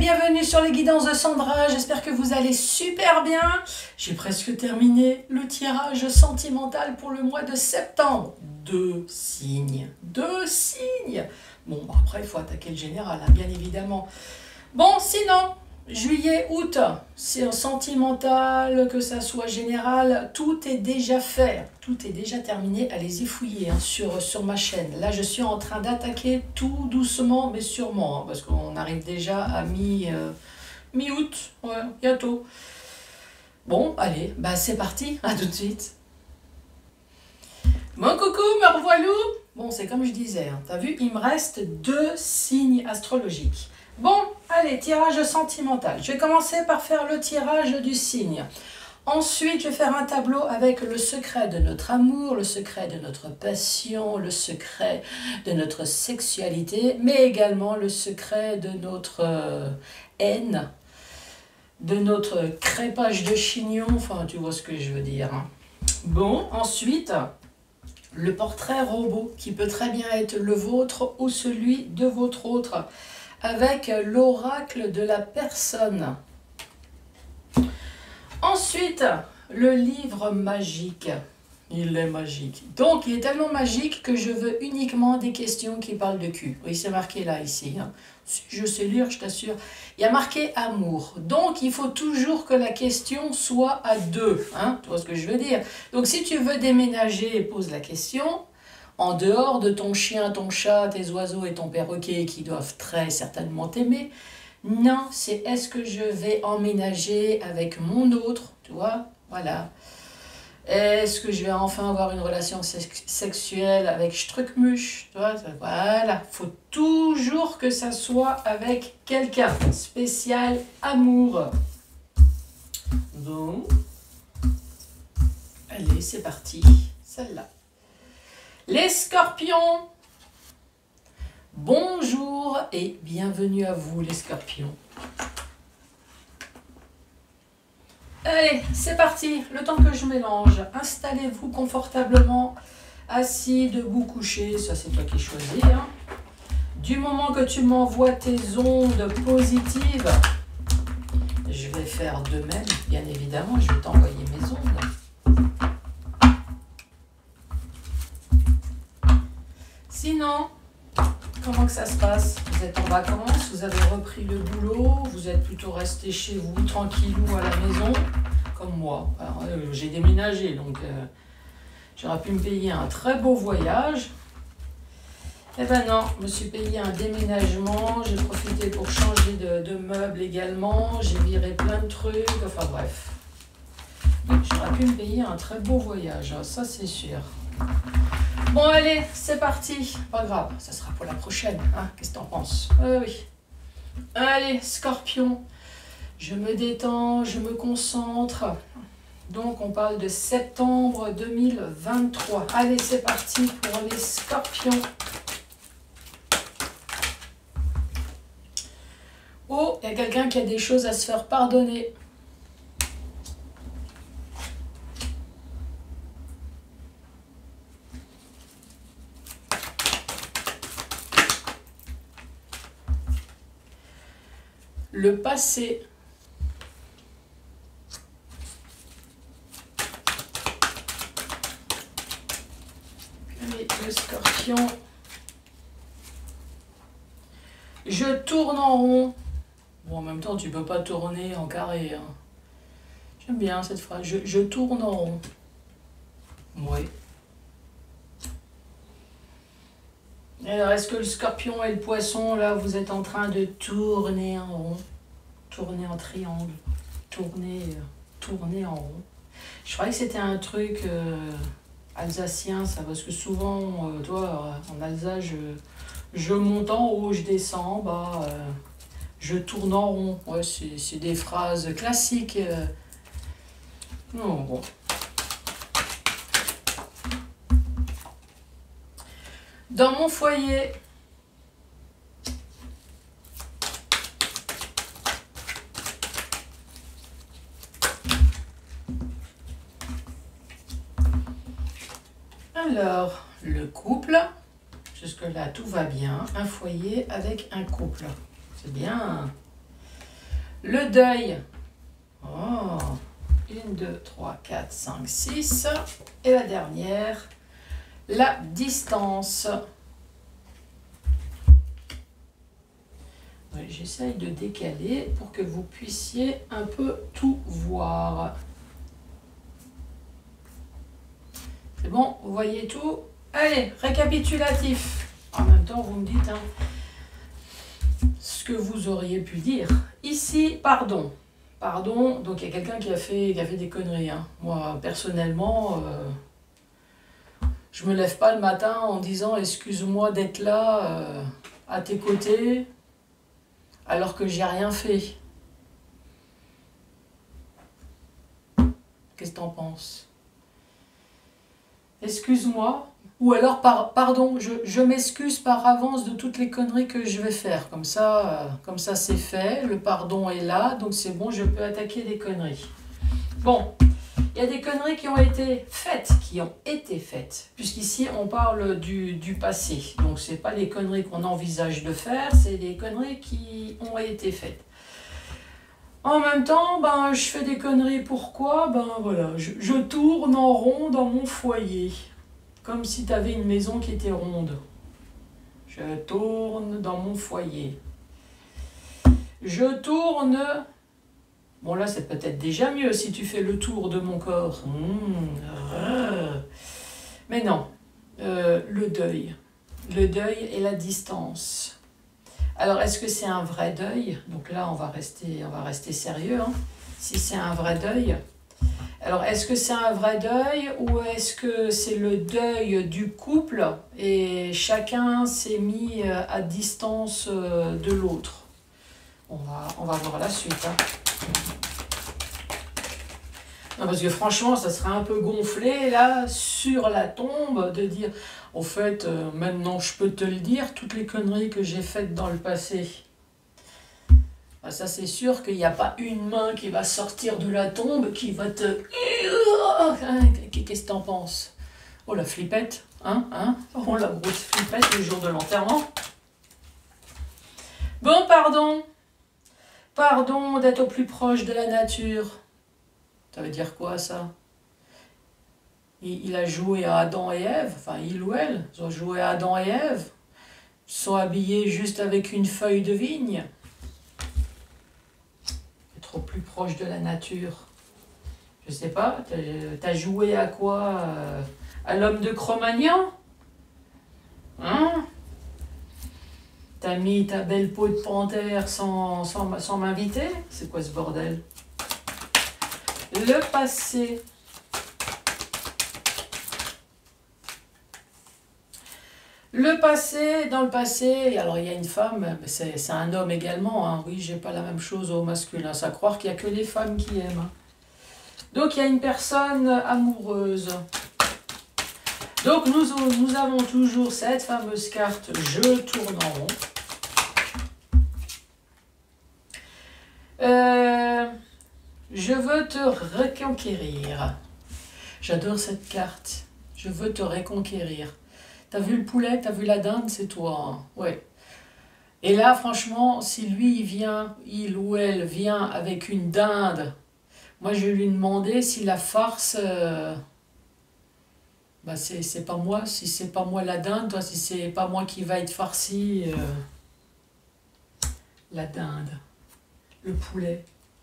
bienvenue sur les guidances de Sandra, j'espère que vous allez super bien. J'ai presque terminé le tirage sentimental pour le mois de septembre. 2 signes, 2 signes. Bon, après il faut attaquer le général, hein, bien évidemment. Bon, sinon, juillet, août, c'est sentimental, que ça soit général, tout est déjà fait, tout est déjà terminé. Allez-y fouiller hein, sur ma chaîne. Là, je suis en train d'attaquer tout doucement, mais sûrement, hein, parce qu'on arrive déjà à mi-août, ouais, bientôt. Bon, allez, bah c'est parti, à tout de suite. Mon coucou, me revoilou. Bon, c'est comme je disais, hein, t'as vu, il me reste 2 signes astrologiques. Bon, allez, tirage sentimental. Je vais commencer par faire le tirage du signe. Ensuite, je vais faire un tableau avec le secret de notre amour, le secret de notre passion, le secret de notre sexualité, mais également le secret de notre haine, de notre crépage de chignon, enfin, tu vois ce que je veux dire. Hein. Bon, ensuite, le portrait robot, qui peut très bien être le vôtre ou celui de votre autre, avec l'oracle de la personne. Ensuite, le livre magique. Il est magique. Donc, il est tellement magique que je veux uniquement des questions qui parlent de cul. Oui, c'est marqué là, ici. Hein. Si je sais lire, je t'assure. Il y a marqué amour. Donc, il faut toujours que la question soit à 2. Hein. Tu vois ce que je veux dire? Donc, si tu veux déménager, pose la question. En dehors de ton chien, ton chat, tes oiseaux et ton perroquet qui doivent très certainement t'aimer. Non, c'est est-ce que je vais emménager avec mon autre, tu vois, voilà. Est-ce que je vais enfin avoir une relation sexuelle avec Struckmuch, tu vois, voilà. Faut toujours que ça soit avec quelqu'un, spécial amour. Bon, allez, c'est parti, celle-là. Les scorpions, bonjour et bienvenue à vous les scorpions. Allez, c'est parti, le temps que je mélange. Installez-vous confortablement, assis, debout, couché, ça c'est toi qui choisis. Hein. Du moment que tu m'envoies tes ondes positives, je vais faire de même, bien évidemment, je vais t'envoyer mes ondes. Sinon, comment que ça se passe? Vous êtes en vacances, vous avez repris le boulot, vous êtes plutôt resté chez vous, tranquillou à la maison, comme moi. J'ai déménagé, donc j'aurais pu me payer un très beau voyage. Eh ben non, je me suis payé un déménagement, j'ai profité pour changer de meubles également, j'ai viré plein de trucs, enfin bref. J'aurais pu me payer un très beau voyage, ça c'est sûr. Bon allez, c'est parti. Pas grave, ça sera pour la prochaine. Hein. Qu'est-ce que t'en penses? Oui. Allez, scorpion. Je me détends, je me concentre. Donc on parle de septembre 2023. Allez, c'est parti pour les scorpions. Oh, il y a quelqu'un qui a des choses à se faire pardonner. Le passé. Allez, le scorpion. Je tourne en rond. Bon, en même temps, tu peux pas tourner en carré. Hein. J'aime bien cette phrase. Je tourne en rond. Oui. Alors, est-ce que le scorpion et le poisson, là, vous êtes en train de tourner en rond? Tourner en triangle? Tourner en rond? Je croyais que c'était un truc alsacien, ça, parce que souvent, toi, en Alsace, je monte en haut, je descends en bas, je tourne en rond. Ouais, c'est des phrases classiques. Non, bon. Dans mon foyer, alors, le couple, jusque-là tout va bien, un foyer avec un couple, c'est bien. Le deuil. Oh. 1, 2, 3, 4, 5, 6. Et la dernière, la distance. Ouais, j'essaye de décaler pour que vous puissiez un peu tout voir. C'est bon, vous voyez tout? Allez, récapitulatif. En même temps, vous me dites ce que vous auriez pu dire. Ici, pardon. Pardon, donc il y a quelqu'un qui a fait des conneries. Hein. Moi, personnellement, je me lève pas le matin en disant excuse-moi d'être là à tes côtés alors que j'ai rien fait. Qu'est-ce que t'en penses? Excuse-moi. Ou alors, pardon, je m'excuse par avance de toutes les conneries que je vais faire. Comme ça c'est fait, le pardon est là, donc c'est bon, je peux attaquer les conneries. Bon, il y a des conneries qui ont été faites, puisqu'ici on parle du passé. Donc c'est pas les conneries qu'on envisage de faire, c'est des conneries qui ont été faites. En même temps, je fais des conneries, pourquoi? Voilà, je tourne en rond dans mon foyer. Comme si tu avais une maison qui était ronde. Je tourne dans mon foyer. Je tourne... Bon là c'est peut-être déjà mieux si tu fais le tour de mon corps. Mais non. Le deuil. Le deuil et la distance. Alors est-ce que c'est un vrai deuil? Donc là on va rester sérieux. Hein. Si c'est un vrai deuil... Alors, est-ce que c'est un vrai deuil ou est-ce que c'est le deuil du couple et chacun s'est mis à distance de l'autre? On va voir la suite. Hein. Non, parce que franchement, ça serait un peu gonflé, là, sur la tombe, de dire, au fait, maintenant je peux te le dire, toutes les conneries que j'ai faites dans le passé. Ça c'est sûr qu'il n'y a pas une main qui va sortir de la tombe qui va te... Qu'est-ce que t'en penses? Oh la flippette, oh la grosse flippette le jour de l'enterrement. Bon, pardon d'être au plus proche de la nature. Ça veut dire quoi ça? Il a joué à Adam et Ève, enfin il ou elle, ils ont joué à Adam et Ève, ils sont habillés juste avec une feuille de vigne. Au plus proche de la nature. Je sais pas, t'as joué à quoi? À l'homme de Cro-Magnon? Hein? T'as mis ta belle peau de panthère sans m'inviter? C'est quoi ce bordel? Le passé. Le passé, dans le passé, alors il y a une femme, c'est un homme également, hein. Oui, j'ai pas la même chose au masculin, c'est à croire qu'il n'y a que les femmes qui aiment. Hein. Donc il y a une personne amoureuse. Donc nous avons toujours cette fameuse carte, je tourne en rond. Je veux te reconquérir. J'adore cette carte, je veux te reconquérir. T'as vu le poulet, t'as vu la dinde, c'est toi. Hein. Ouais. Et là, franchement, si lui, il ou elle vient avec une dinde, moi, je vais lui demander si la farce, c'est pas moi. Si c'est pas moi la dinde, toi, si c'est pas moi qui va être farci, la dinde, le poulet.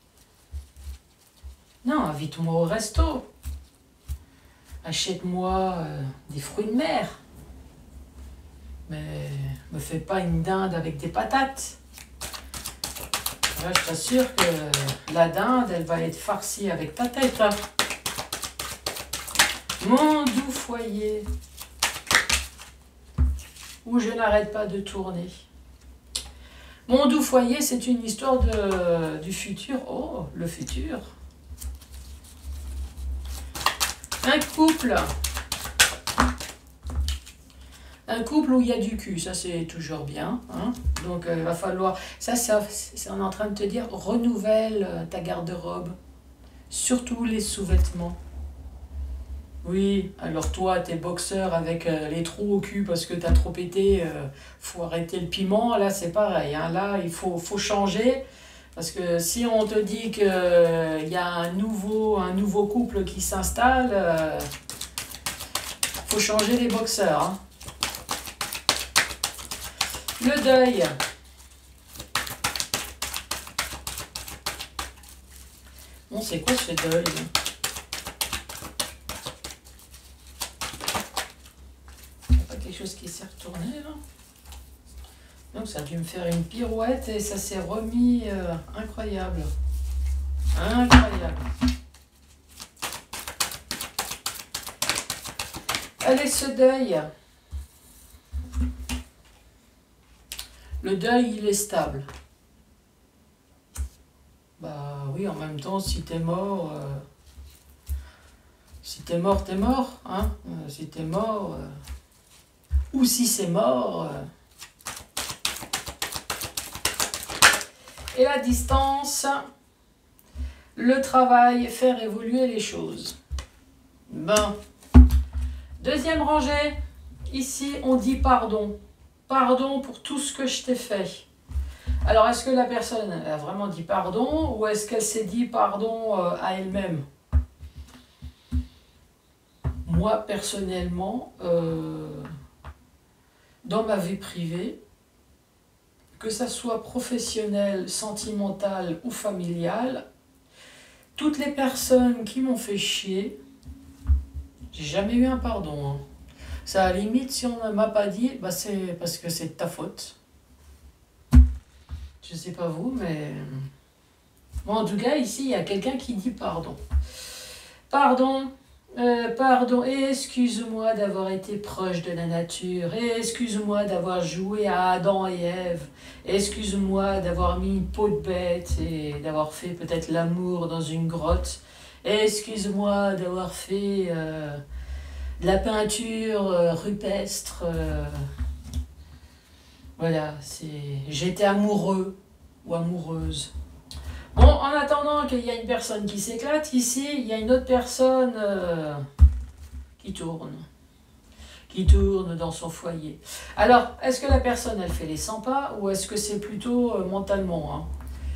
Non, invite-moi au resto. Achète-moi des fruits de mer. Mais me fais pas une dinde avec des patates. Là, je t'assure que la dinde, elle va être farcie avec ta tête. Hein. Mon doux foyer, où je n'arrête pas de tourner. Mon doux foyer, c'est une histoire du futur. Oh, le futur. Un couple. Un couple où il y a du cul, ça c'est toujours bien. Hein. Donc il va falloir... Ça, on est en train de te dire, renouvelle ta garde-robe. Surtout les sous-vêtements. Oui, alors toi, t'es boxeur avec les trous au cul parce que t'as trop pété, faut arrêter le piment. Là, c'est pareil. Hein. Là, il faut changer. Parce que si on te dit qu'il y a un nouveau couple qui s'installe, faut changer les boxeurs. Hein. Le deuil. Bon, c'est quoi ce deuil? Il n'y a pas quelque chose qui s'est retourné là? Donc ça a dû me faire une pirouette et ça s'est remis incroyable. Incroyable. Allez, ce deuil. Le deuil, il est stable. Bah oui, en même temps, si t'es mort, t'es mort, hein. Si t'es mort, ou si c'est mort. Et la distance, le travail, faire évoluer les choses. Bon. Deuxième rangée, ici, on dit pardon. Pardon pour tout ce que je t'ai fait. Alors, est-ce que la personne a vraiment dit pardon ou est-ce qu'elle s'est dit pardon à elle-même? Moi, personnellement, dans ma vie privée, que ça soit professionnel, sentimental ou familial, toutes les personnes qui m'ont fait chier, j'ai jamais eu un pardon. Hein. Ça, à la limite, si on ne m'a pas dit, bah c'est parce que c'est de ta faute. Je sais pas vous, mais... Bon, en tout cas, ici, il y a quelqu'un qui dit pardon. Pardon, pardon, et excuse-moi d'avoir été proche de la nature, et excuse-moi d'avoir joué à Adam et Ève, excuse-moi d'avoir mis une peau de bête et d'avoir fait peut-être l'amour dans une grotte, et excuse-moi d'avoir fait de la peinture rupestre. Voilà, j'étais amoureux ou amoureuse. Bon, en attendant qu'il y a une personne qui s'éclate, ici, il y a une autre personne qui tourne dans son foyer. Alors, est-ce que la personne, elle fait les 100 pas ou est-ce que c'est plutôt mentalement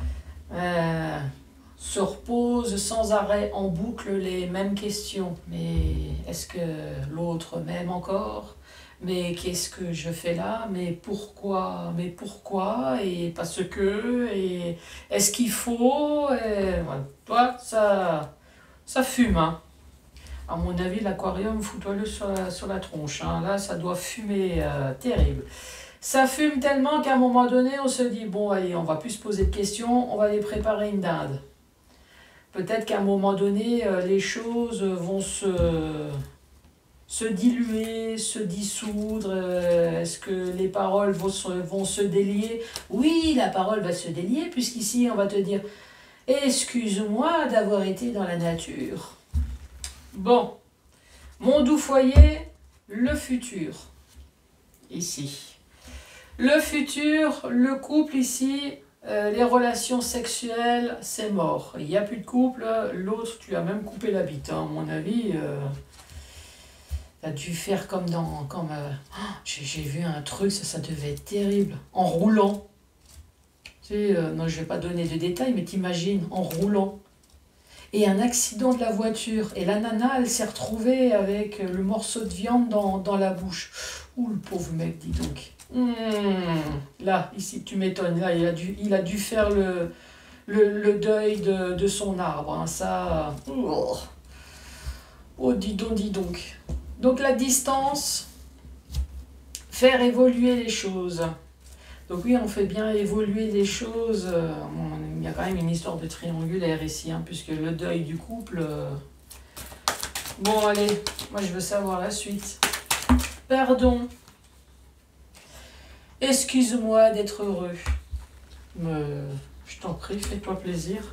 se repose sans arrêt en boucle les mêmes questions. Mais est-ce que l'autre m'aime encore? Mais qu'est-ce que je fais là? Mais pourquoi? Mais pourquoi? Et parce que? Et est-ce qu'il faut? Et voilà. Toi, ça fume. Hein. À mon avis, l'aquarium, fous-toi-le sur la tronche. Hein. Là, ça doit fumer terrible. Ça fume tellement qu'à un moment donné, on se dit, bon, allez, on va plus se poser de questions, on va aller préparer une dinde. Peut-être qu'à un moment donné, les choses vont se diluer, se dissoudre. Est-ce que les paroles vont se délier? Oui, la parole va se délier, puisqu'ici, on va te dire « Excuse-moi d'avoir été dans la nature. » Bon, mon doux foyer, le futur, ici. Le futur, le couple ici, les relations sexuelles, c'est mort. Il n'y a plus de couple, l'autre, tu as même coupé la bite, hein, à mon avis. Tu as dû faire comme dans... j'ai vu un truc, ça devait être terrible, en roulant. Tu sais, non, je ne vais pas donner de détails, mais t'imagines, en roulant. Et un accident de la voiture. Et la nana, elle s'est retrouvée avec le morceau de viande dans la bouche. Ouh, le pauvre mec, dis donc. Là, ici, tu m'étonnes. Là, il a dû faire le deuil de son arbre. Hein. Ça... Oh, dis donc. Donc, la distance, faire évoluer les choses. Donc oui, on fait bien évoluer les choses. Il y a quand même une histoire de triangulaire ici, hein, puisque le deuil du couple... Bon, allez, moi je veux savoir la suite. Pardon. Excuse-moi d'être heureux. Je t'en prie, fais-toi plaisir.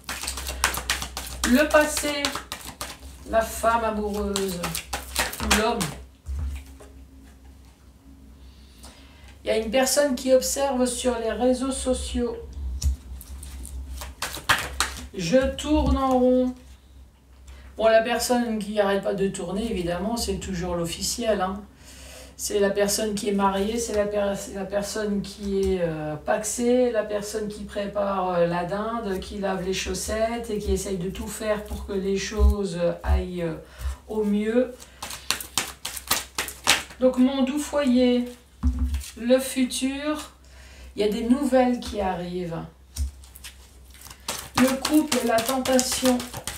Le passé. La femme amoureuse. L'homme. Il y a une personne qui observe sur les réseaux sociaux. Je tourne en rond. Bon, la personne qui n'arrête pas de tourner, évidemment, c'est toujours l'officiel. Hein. C'est la personne qui est mariée, c'est la personne qui est pacsée, la personne qui prépare la dinde, qui lave les chaussettes et qui essaye de tout faire pour que les choses aillent au mieux. Donc mon doux foyer, le futur, il y a des nouvelles qui arrivent. Le couple, la tentation.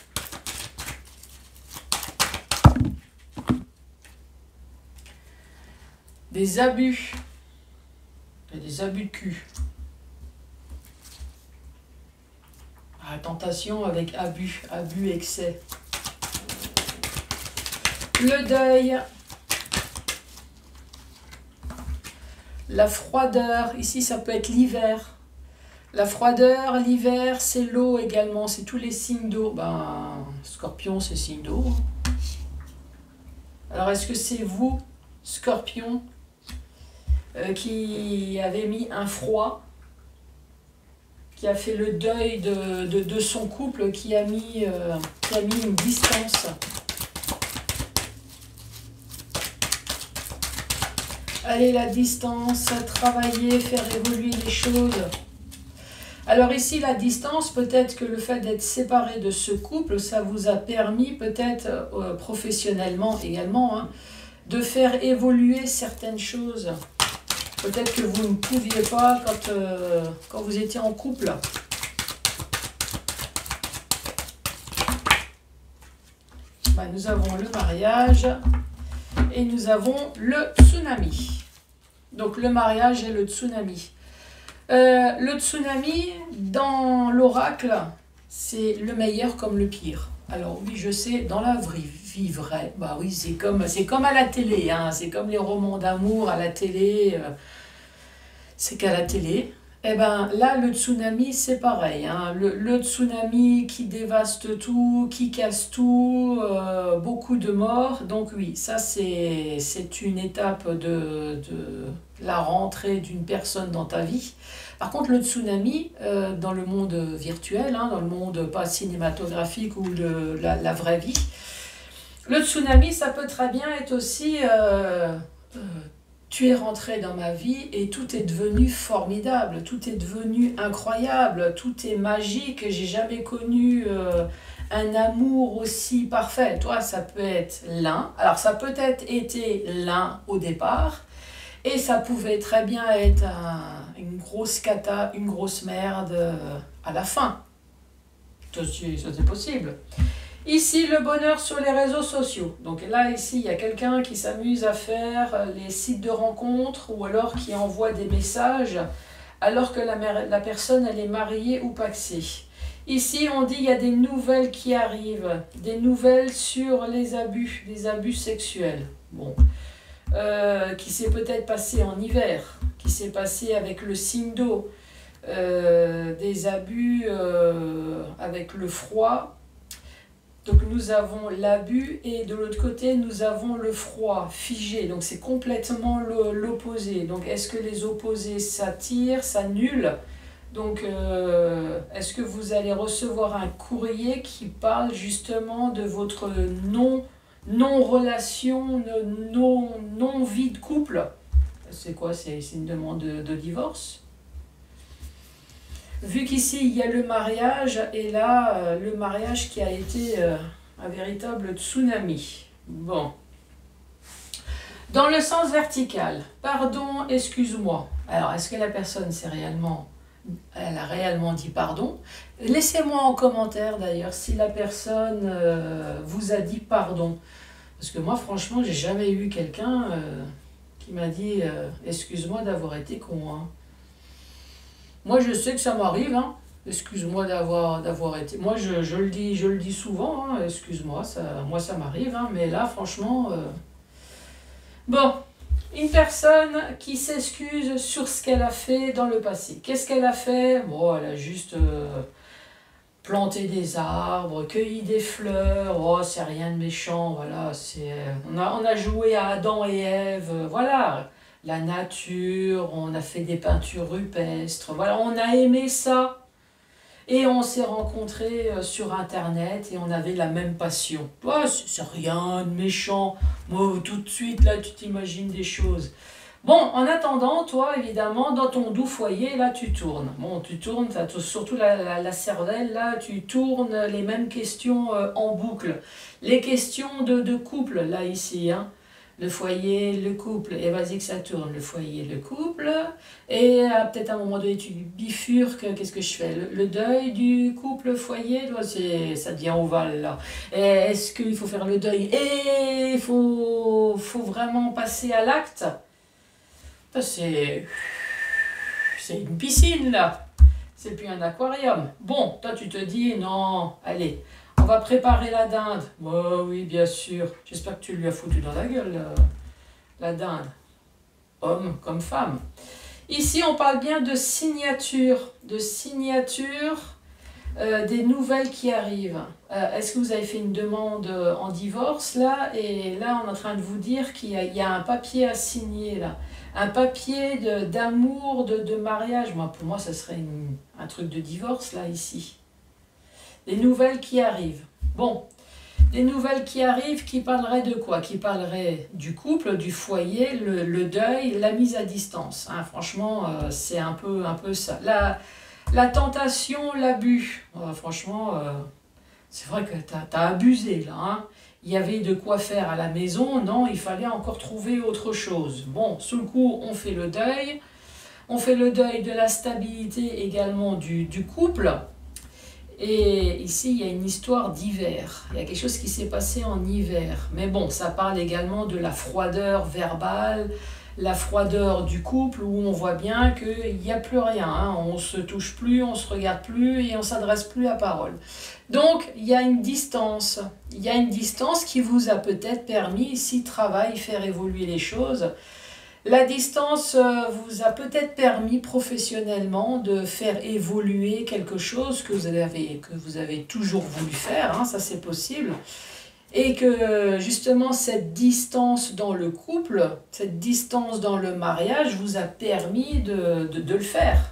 Des abus. Il y a des abus de cul. La tentation avec abus, excès. Le deuil. La froideur. Ici, ça peut être l'hiver. La froideur, l'hiver, c'est l'eau également. C'est tous les signes d'eau. Ben, Scorpion, c'est signe d'eau. Alors, est-ce que c'est vous, Scorpion, qui avait mis un froid, qui a fait le deuil de son couple, qui a mis une distance. Allez, la distance, travailler, faire évoluer les choses. Alors ici, la distance, peut-être que le fait d'être séparé de ce couple, ça vous a permis, peut-être professionnellement également, hein, de faire évoluer certaines choses. Peut-être que vous ne pouviez pas quand vous étiez en couple. Ben, nous avons le mariage et nous avons le tsunami. Donc le mariage et le tsunami. Le tsunami, dans l'oracle, c'est le meilleur comme le pire. Alors oui, je sais, dans la vie vraie, bah oui, c'est comme à la télé, hein, c'est comme les romans d'amour à la télé, c'est qu'à la télé. Eh ben là, le tsunami, c'est pareil, hein, le tsunami qui dévaste tout, qui casse tout, beaucoup de morts. Donc oui, ça c'est une étape de la rentrée d'une personne dans ta vie. Par contre, le tsunami, dans le monde virtuel, hein, dans le monde pas cinématographique ou de la vraie vie, le tsunami, ça peut très bien être aussi tu es rentré dans ma vie et tout est devenu formidable, tout est devenu incroyable, tout est magique, j'ai jamais connu un amour aussi parfait. Toi, ça peut être l'un, alors ça peut être été l'un au départ, et ça pouvait très bien être une grosse cata, une grosse merde à la fin. Ça c'est possible. Ici, le bonheur sur les réseaux sociaux. Donc là, ici, il y a quelqu'un qui s'amuse à faire les sites de rencontres ou alors qui envoie des messages alors que la personne, elle est mariée ou pacsée. Ici, on dit qu'il y a des nouvelles qui arrivent, des nouvelles sur les abus, des abus sexuels. Bon, qui s'est peut-être passé en hiver, qui s'est passé avec le signe d'eau, des abus avec le froid. Donc nous avons l'abus et de l'autre côté nous avons le froid figé, donc c'est complètement l'opposé. Donc est-ce que les opposés s'attirent, s'annulent? Donc est-ce que vous allez recevoir un courrier qui parle justement de votre non-relation, non-vie de couple? C'est quoi? C'est une demande de divorce? Vu qu'ici, il y a le mariage, et là, le mariage qui a été un véritable tsunami. Bon. Dans le sens vertical, pardon, excuse-moi. Alors, est-ce que la personne elle a réellement dit pardon? Laissez-moi en commentaire, d'ailleurs, si la personne vous a dit pardon. Parce que moi, franchement, j'ai jamais eu quelqu'un qui m'a dit excuse-moi d'avoir été con, hein. Moi, je sais que ça m'arrive, hein. Excuse-moi d'avoir été... Moi, je le dis souvent, hein. Excuse-moi, moi, ça m'arrive, hein. Mais là, franchement... Bon, une personne qui s'excuse sur ce qu'elle a fait dans le passé. Qu'est-ce qu'elle a fait? Bon, elle a juste planté des arbres, cueilli des fleurs. Oh, c'est rien de méchant, voilà. On a joué à Adam et Ève, voilà. La nature, on a fait des peintures rupestres, voilà, on a aimé ça. Et on s'est rencontrés sur Internet et on avait la même passion. Toi, c'est rien de méchant. Moi, tout de suite, là, tu t'imagines des choses. Bon, en attendant, toi, évidemment, dans ton doux foyer, là, tu tournes. Bon, tu tournes, t'as surtout la cervelle, là, tu tournes les mêmes questions en boucle. Les questions de couple, là, ici, hein. Le foyer, le couple, et vas-y que ça tourne, le foyer, le couple, et peut-être à un moment donné tu bifurques, qu'est-ce que je fais? Le deuil du couple, le foyer, ça devient ovale là. Est-ce qu'il faut faire le deuil et il faut vraiment passer à l'acte? C'est une piscine là, c'est plus un aquarium. Bon, toi tu te dis, non, allez. On va préparer la dinde. Oh, oui, bien sûr. J'espère que tu lui as foutu dans la gueule, la dinde. Homme comme femme. Ici, on parle bien de signature. Des nouvelles qui arrivent. Est-ce que vous avez fait une demande en divorce, là? Et là, on est en train de vous dire qu'il y a un papier à signer, là. Un papier d'amour, de mariage. Moi, pour moi, ça serait un truc de divorce, là, ici. Des nouvelles qui arrivent. Bon, des nouvelles qui arrivent qui parleraient de quoi? Qui parleraient du couple, du foyer, le deuil, la mise à distance. Hein, franchement, c'est un peu ça. La tentation, l'abus. Franchement, c'est vrai que t'as abusé là. Hein. Il y avait de quoi faire à la maison. Non, il fallait encore trouver autre chose. Bon, sous le coup, on fait le deuil. On fait le deuil de la stabilité également du couple. Et ici, il y a une histoire d'hiver. Il y a quelque chose qui s'est passé en hiver. Mais bon, ça parle également de la froideur verbale, la froideur du couple, où on voit bien qu'il n'y a plus rien. Hein. On ne se touche plus, on ne se regarde plus et on ne s'adresse plus à parole. Donc, il y a une distance. Il y a une distance qui vous a peut-être permis, ici, travail, faire évoluer les choses. La distance vous a peut-être permis professionnellement de faire évoluer quelque chose que vous avez toujours voulu faire, hein, ça c'est possible. Et que justement cette distance dans le couple, cette distance dans le mariage vous a permis de le faire.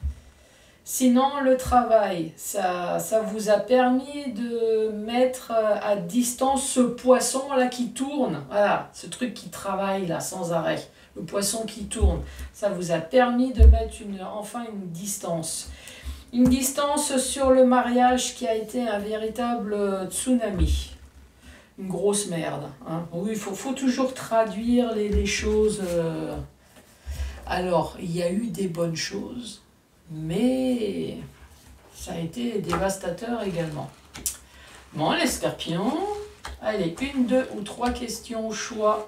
Sinon, le travail, ça vous a permis de mettre à distance ce poisson-là qui tourne, voilà, ce truc qui travaille là sans arrêt. Le poisson qui tourne, ça vous a permis de mettre enfin une distance. Une distance sur le mariage qui a été un véritable tsunami. Une grosse merde. Hein. Oui, il faut toujours traduire les choses. Alors, il y a eu des bonnes choses, mais ça a été dévastateur également. Bon, les scorpions, allez, 1, 2 ou 3 questions au choix.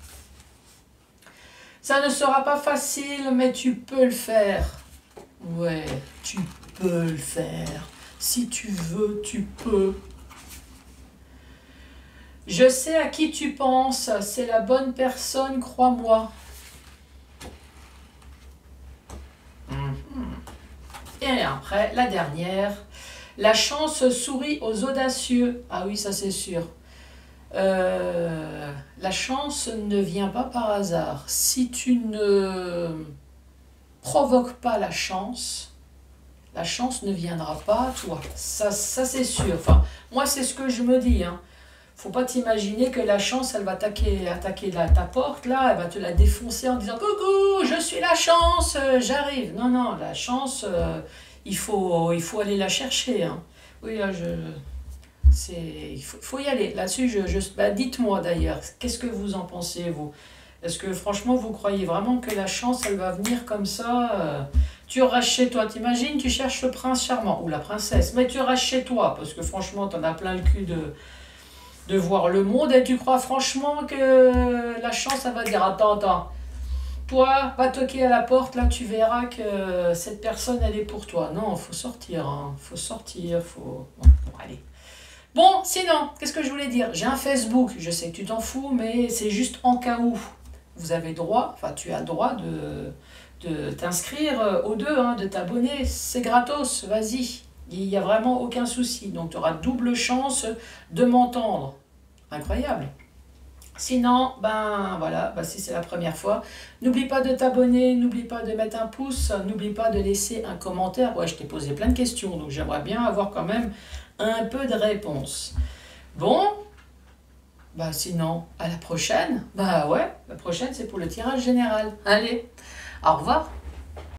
Ça ne sera pas facile, mais tu peux le faire. Ouais, tu peux le faire. Si tu veux, tu peux. Je sais à qui tu penses, c'est la bonne personne, crois-moi. Et après, la dernière. La chance sourit aux audacieux. Ah oui, ça c'est sûr. La chance ne vient pas par hasard. Si tu ne provoques pas la chance ne viendra pas à toi. Ça c'est sûr. Enfin, moi, c'est ce que je me dis. Hein. Faut pas t'imaginer que la chance, elle va attaquer ta porte, là, elle va te la défoncer en disant « Coucou, je suis la chance, j'arrive ». Non, non, la chance, il faut aller la chercher. Hein. Oui, là, il faut y aller. Là-dessus, dites-moi d'ailleurs, qu'est-ce que vous en pensez, vous? Est-ce que franchement, vous croyez vraiment que la chance, elle va venir comme ça tu restes chez toi, t'imagines, tu cherches le prince charmant, ou la princesse, mais tu restes chez toi, parce que franchement, t'en as plein le cul de voir le monde, et tu crois franchement que la chance, elle va dire, attends, toi, va toquer à la porte, là, tu verras que cette personne, elle est pour toi. Non, faut sortir, hein, Bon, allez. Bon, sinon, qu'est-ce que je voulais dire? J'ai un Facebook, je sais que tu t'en fous, mais c'est juste en cas où. Vous avez droit, enfin tu as le droit de t'inscrire aux deux, hein, de t'abonner, c'est gratos, vas-y. Il n'y a vraiment aucun souci, donc tu auras double chance de m'entendre. Incroyable. Sinon, ben voilà, ben, si c'est la première fois, n'oublie pas de t'abonner, n'oublie pas de mettre un pouce, n'oublie pas de laisser un commentaire. Ouais, je t'ai posé plein de questions, donc j'aimerais bien avoir quand même un peu de réponses. Bon, bah sinon, à la prochaine. Bah ouais, la prochaine c'est pour le tirage général. Allez, au revoir.